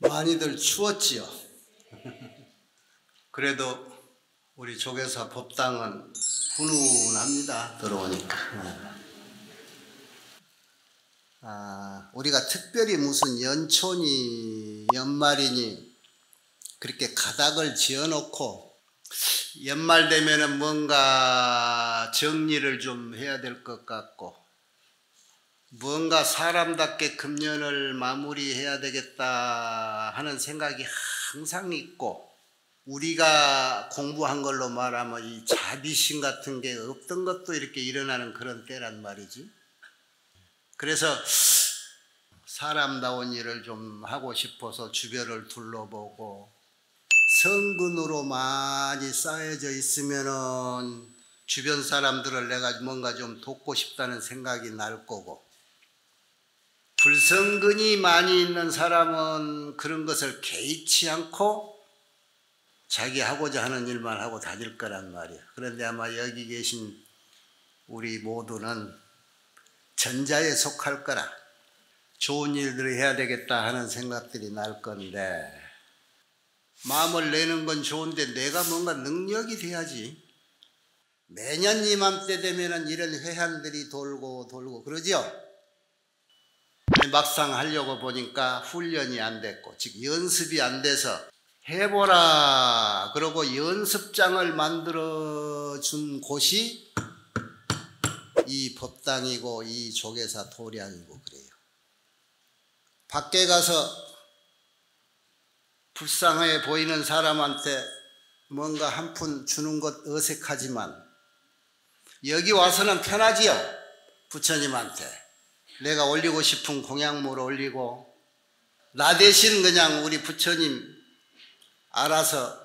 많이들 추웠지요. 그래도 우리 조계사 법당은 훈훈합니다. 들어오니까. 우리가 특별히 무슨 연초니 연말이니 그렇게 가닥을 지어놓고 연말 되면은 뭔가 정리를 좀 해야 될 것 같고 뭔가 사람답게 금년을 마무리해야 되겠다 하는 생각이 항상 있고, 우리가 공부한 걸로 말하면 이 자비심 같은 게 없던 것도 이렇게 일어나는 그런 때란 말이지. 그래서 사람다운 일을 좀 하고 싶어서 주변을 둘러보고, 성근으로 많이 쌓여져 있으면은 주변 사람들을 내가 뭔가 좀 돕고 싶다는 생각이 날 거고, 불성근이 많이 있는 사람은 그런 것을 개의치 않고 자기 하고자 하는 일만 하고 다닐 거란 말이야. 그런데 아마 여기 계신 우리 모두는 전자에 속할 거라 좋은 일들을 해야 되겠다 하는 생각들이 날 건데, 마음을 내는 건 좋은데 내가 뭔가 능력이 돼야지. 매년 이맘때 되면은 이런 회한들이 돌고 그러죠. 막상 하려고 보니까 훈련이 안 됐고, 즉 연습이 안 돼서 해보라 그러고 연습장을 만들어 준 곳이 이 법당이고 이 조계사 도량이고 그래요. 밖에 가서 불쌍해 보이는 사람한테 뭔가 한 푼 주는 것 어색하지만 여기 와서는 편하지요. 부처님한테 내가 올리고 싶은 공약물 올리고, 나 대신 그냥 우리 부처님 알아서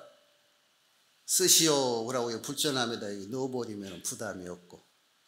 쓰시오라고 불전함에다 넣어버리면 부담이 없고,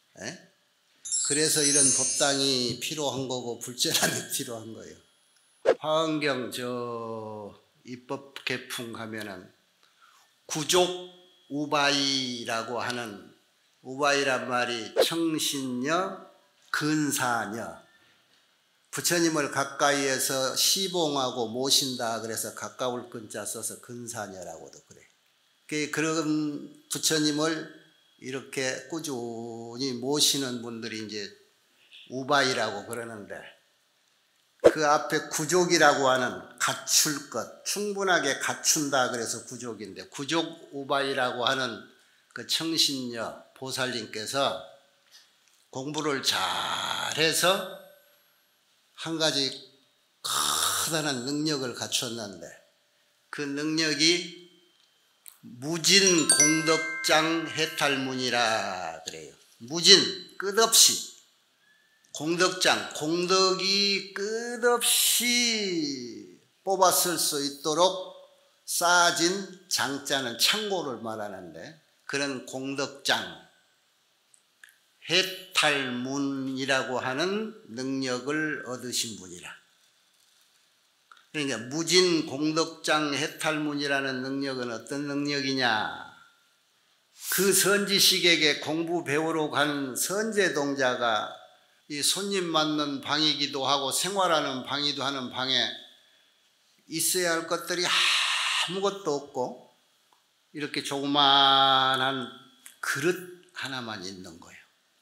그래서 이런 법당이 필요한 거고 불전함이 필요한 거예요. 화엄경 입법 개풍하면은 구족 우바이라고 하는, 우바이란 말이 청신녀 근사녀, 부처님을 가까이에서 시봉하고 모신다 그래서 가까울 근자 써서 근사녀라고도 그래. 그런 부처님을 이렇게 꾸준히 모시는 분들이 이제 우바이라고 그러는데, 그 앞에 구족이라고 하는 갖출 것, 충분하게 갖춘다 그래서 구족인데, 구족 우바이라고 하는 그 청신녀 보살님께서 공부를 잘해서 한 가지 커다란 능력을 갖췄는데, 그 능력이 무진 공덕장 해탈문이라 그래요. 무진, 끝없이 공덕장, 공덕이 끝없이 뽑아 쓸 수 있도록 쌓아진, 장자는 창고를 말하는데 그런 공덕장 해탈문이라고 하는 능력을 얻으신 분이라. 그러니까 무진 공덕장 해탈문이라는 능력은 어떤 능력이냐? 그 선지식에게 공부 배우러 간 선제동자가 이 손님 맞는 방이기도 하고 생활하는 방이기도 하는 방에 있어야 할 것들이 아무것도 없고 이렇게 조그만한 그릇 하나만 있는 거예요.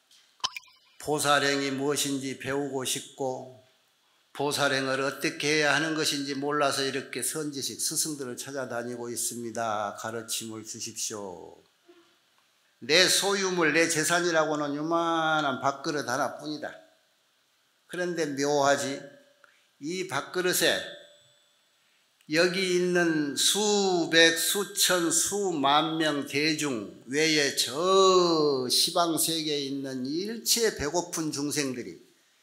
보살행이 무엇인지 배우고 싶고 보살행을 어떻게 해야 하는 것인지 몰라서 이렇게 선지식 스승들을 찾아다니고 있습니다. 가르침을 주십시오. 내 소유물, 내 재산이라고는 요만한 밥그릇 하나뿐이다. 그런데 묘하지, 이 밥그릇에 여기 있는 수백, 수천, 수만 명 대중 외에 저 시방세계에 있는 일체 배고픈 중생들이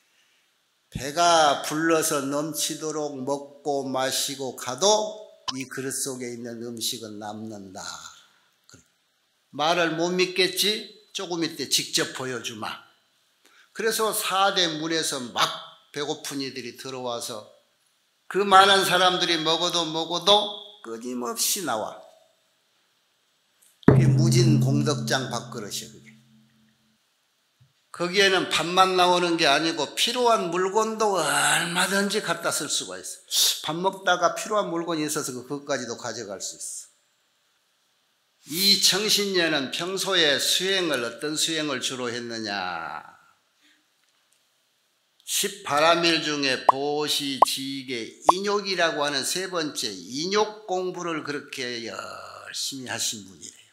배가 불러서 넘치도록 먹고 마시고 가도 이 그릇 속에 있는 음식은 남는다. 말을 못 믿겠지? 조금 이때 직접 보여주마. 그래서 4대 문에서 막 배고픈 이들이 들어와서 그 많은 사람들이 먹어도 끊임없이 나와. 그게 무진 공덕장 밥그릇이야. 그게. 그 거기에는 밥만 나오는 게 아니고 필요한 물건도 얼마든지 갖다 쓸 수가 있어. 밥 먹다가 필요한 물건이 있어서 그것까지도 가져갈 수 있어. 이 청신녀는 평소에 수행을 어떤 수행을 주로 했느냐. 10바라밀 중에 보시, 지계, 인욕이라고 하는 세 번째 인욕 공부를 그렇게 열심히 하신 분이래요.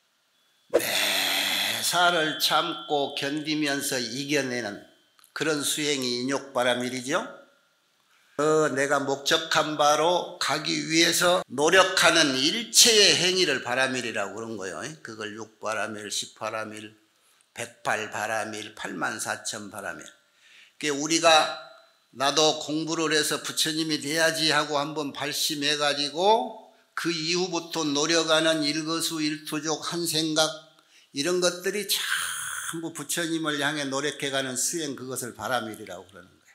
매사를 참고 견디면서 이겨내는 그런 수행이 인욕바라밀이죠. 내가 목적한 바로 가기 위해서 노력하는 일체의 행위를 바라밀이라고 그런 거예요. 그걸 6바라밀, 10바라밀, 108바라밀, 84,000바라밀. 우리가 나도 공부를 해서 부처님이 돼야지 하고 한번 발심해 가지고 그 이후부터 노력하는 일거수일투족 한 생각 이런 것들이 전부 부처님을 향해 노력해가는 수행, 그것을 바라밀이라고 그러는 거예요.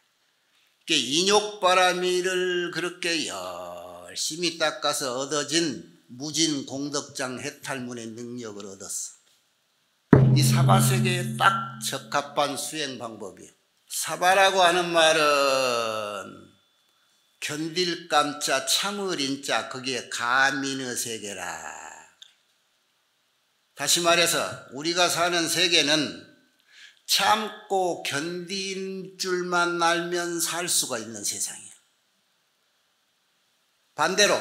인욕바라밀을 그렇게 열심히 닦아서 얻어진 무진 공덕장 해탈문의 능력을 얻었어. 이 사바세계에 딱 적합한 수행 방법이에요. 사바라고 하는 말은 견딜 감자 참을 인자, 거기에 가민의 세계라. 다시 말해서 우리가 사는 세계는 참고 견딜 줄만 알면 살 수가 있는 세상이에요. 반대로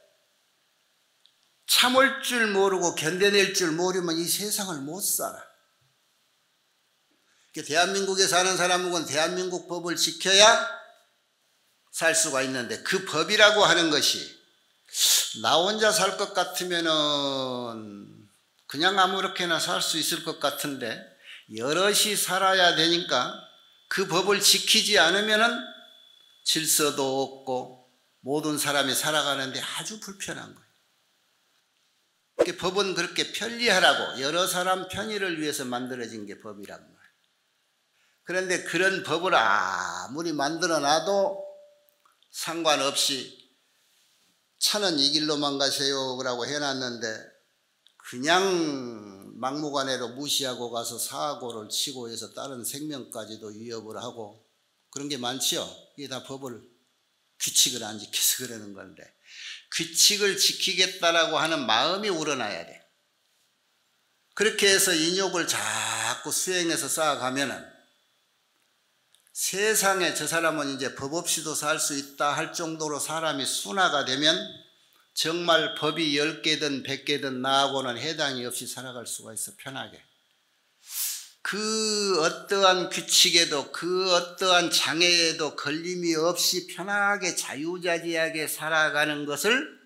참을 줄 모르고 견뎌낼 줄 모르면 이 세상을 못 살아. 대한민국에 사는 사람은 대한민국 법을 지켜야 살 수가 있는데, 그 법이라고 하는 것이 나 혼자 살 것 같으면은 그냥 아무렇게나 살 수 있을 것 같은데 여럿이 살아야 되니까 그 법을 지키지 않으면은 질서도 없고 모든 사람이 살아가는데 아주 불편한 거예요. 법은 그렇게 편리하라고, 여러 사람 편의를 위해서 만들어진 게 법이란 말이에요. 그런데 그런 법을 아무리 만들어 놔도 상관없이 차는 이 길로만 가세요 라고 해놨는데 그냥 막무가내로 무시하고 가서 사고를 치고 해서 다른 생명까지도 위협을 하고 그런 게 많지요. 이게 다 법을, 규칙을 안 지켜서 그러는 건데, 규칙을 지키겠다라고 하는 마음이 우러나야 돼. 그렇게 해서 인욕을 자꾸 수행해서 쌓아가면은 세상에 저 사람은 이제 법 없이도 살 수 있다 할 정도로 사람이 순화가 되면 정말 법이 10개든 100개든 나하고는 해당이 없이 살아갈 수가 있어, 편하게. 그 어떠한 규칙에도 그 어떠한 장애에도 걸림이 없이 편하게 자유자재하게 살아가는 것을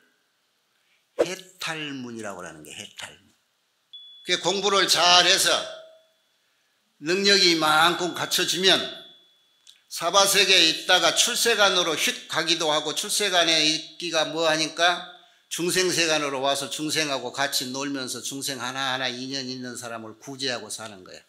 해탈문이라고 하는 게 해탈문. 그 공부를 잘해서 능력이 이만큼 갖춰지면 사바세계에 있다가 출세간으로 휙 가기도 하고, 출세간에 있기가 뭐하니까 중생세간으로 와서 중생하고 같이 놀면서 중생 하나하나 인연 있는 사람을 구제하고 사는 거야.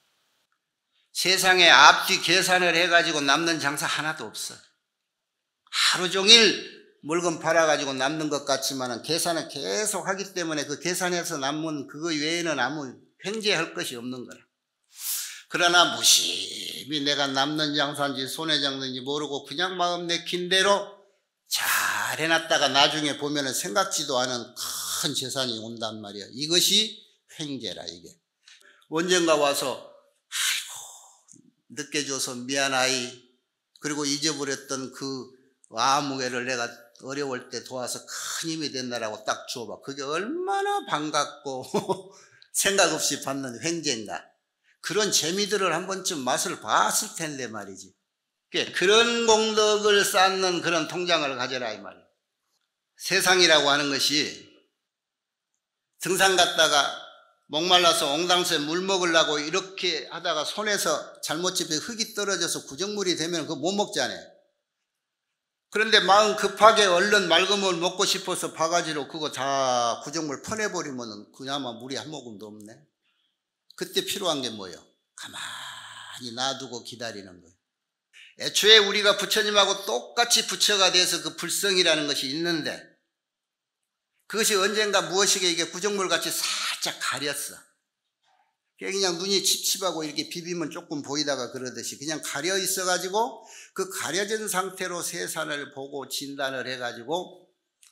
세상에 앞뒤 계산을 해가지고 남는 장사 하나도 없어. 하루 종일 물건 팔아가지고 남는 것 같지만 계산을 계속 하기 때문에 그 계산해서 남은 그거 외에는 아무 횡재할 것이 없는 거라. 그러나 무심히 내가 남는 장사인지 손해 장사인지 모르고 그냥 마음 내킨 대로 잘 해놨다가 나중에 보면은 생각지도 않은 큰 재산이 온단 말이야. 이것이 횡재라. 이게 언젠가 와서 아이고 늦게 줘서 미안하이, 그리고 잊어버렸던 그 아무개를 내가 어려울 때 도와서 큰 힘이 된다라고 딱 줘봐. 그게 얼마나 반갑고 생각 없이 받는 횡재인가. 그런 재미들을 한 번쯤 맛을 봤을 텐데 말이지. 그런 공덕을 쌓는 그런 통장을 가져라 이 말이에요. 세상이라고 하는 것이 등산 갔다가 목말라서 옹당수에 물 먹으려고 이렇게 하다가 손에서 잘못 집에 흙이 떨어져서 구정물이 되면 그거 못 먹잖아요. 그런데 마음 급하게 얼른 맑은 물 먹고 싶어서 바가지로 그거 다 구정물 퍼내버리면 그나마 물이 한 모금도 없네. 그때 필요한 게 뭐예요? 가만히 놔두고 기다리는 거예요. 애초에 우리가 부처님하고 똑같이 부처가 돼서 그 불성이라는 것이 있는데 그것이 언젠가 무엇이게 이게 구정물같이 살짝 가렸어. 그냥 눈이 칩칩하고 이렇게 비비면 조금 보이다가 그러듯이 그냥 가려 있어가지고 그 가려진 상태로 세상을 보고 진단을 해가지고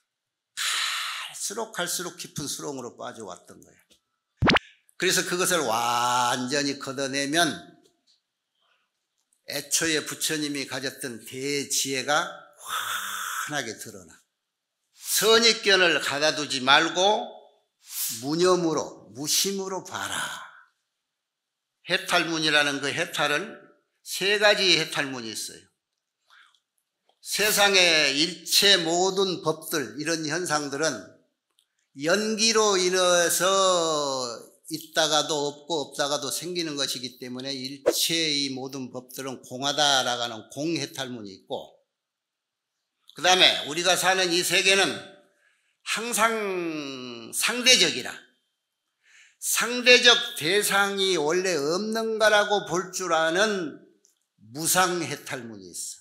갈수록 깊은 수렁으로 빠져왔던 거예요. 그래서 그것을 완전히 걷어내면 애초에 부처님이 가졌던 대지혜가 환하게 드러나. 선입견을 가다두지 말고 무념으로 무심으로 봐라. 해탈문이라는 그 해탈은 세 가지 해탈문이 있어요. 세상의 일체 모든 법들, 이런 현상들은 연기로 인해서 있다가도 없고 없다가도 생기는 것이기 때문에 일체의 이 모든 법들은 공하다라고 하는 공해탈문이 있고, 그 다음에 우리가 사는 이 세계는 항상 상대적이라, 상대적 대상이 원래 없는가라고 볼 줄 아는 무상해탈문이 있어.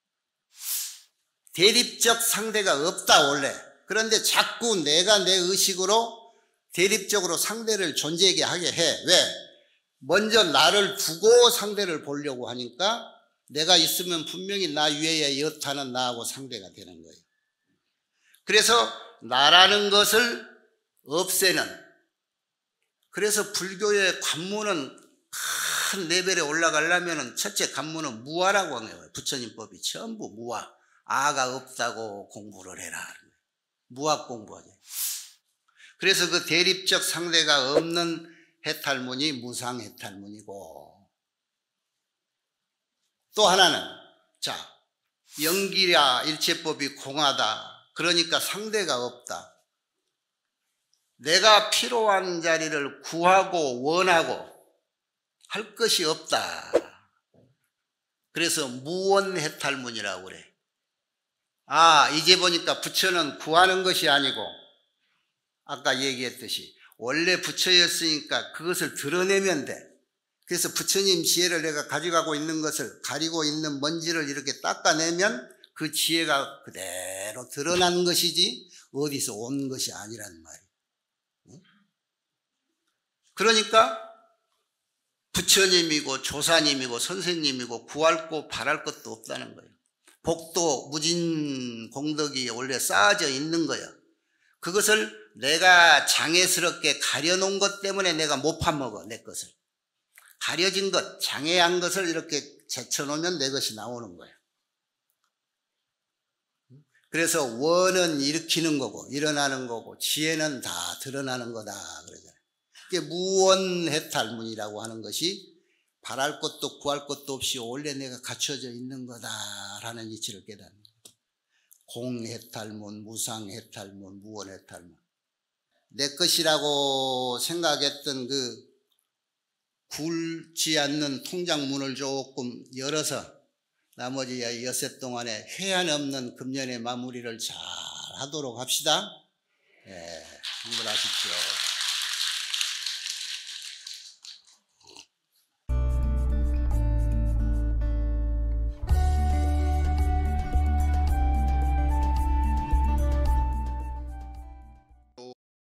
대립적 상대가 없다 원래. 그런데 자꾸 내가 내 의식으로 대립적으로 상대를 존재하게 하게 해. 왜? 먼저 나를 두고 상대를 보려고 하니까 내가 있으면 분명히 나 위에 여타는 나하고 상대가 되는 거예요. 그래서 나라는 것을 없애는, 그래서 불교의 관문은 큰 레벨에 올라가려면 첫째 관문은 무아라고 하는 거예요. 부처님 법이 전부 무아. 아가 없다고 공부를 해라. 무아 공부하죠. 그래서 그 대립적 상대가 없는 해탈문이 무상해탈문이고, 또 하나는 자, 영기야 일체법이 공하다. 그러니까 상대가 없다. 내가 필요한 자리를 구하고 원하고 할 것이 없다. 그래서 무원해탈문이라고 그래. 아, 이제 보니까 부처는 구하는 것이 아니고 아까 얘기했듯이 원래 부처였으니까 그것을 드러내면 돼. 그래서 부처님 지혜를 내가 가져가고 있는 것을, 가리고 있는 먼지를 이렇게 닦아내면 그 지혜가 그대로 드러난 것이지 어디서 온 것이 아니란 말이에요. 그러니까 부처님이고 조사님이고 선생님이고 구할 것 바랄 것도 없다는 거예요. 복도 무진 공덕이 원래 쌓아져 있는 거예요. 그것을 내가 장애스럽게 가려놓은 것 때문에 내가 못 파먹어. 내 것을 가려진 것, 장애한 것을 이렇게 제쳐놓으면 내 것이 나오는 거예요. 그래서 원은 일으키는 거고 일어나는 거고 지혜는 다 드러나는 거다 그러잖아요. 이게 무원해탈문이라고 하는 것이 바랄 것도 구할 것도 없이 원래 내가 갖춰져 있는 거다라는 이치를 깨닫는 거예요. 공해탈문, 무상해탈문, 무원해탈문. 내 것이라고 생각했던 그 굴지 않는 통장문을 조금 열어서 나머지 엿새 동안에 회한 없는 금년의 마무리를 잘 하도록 합시다. 네, 힘을 하십시오.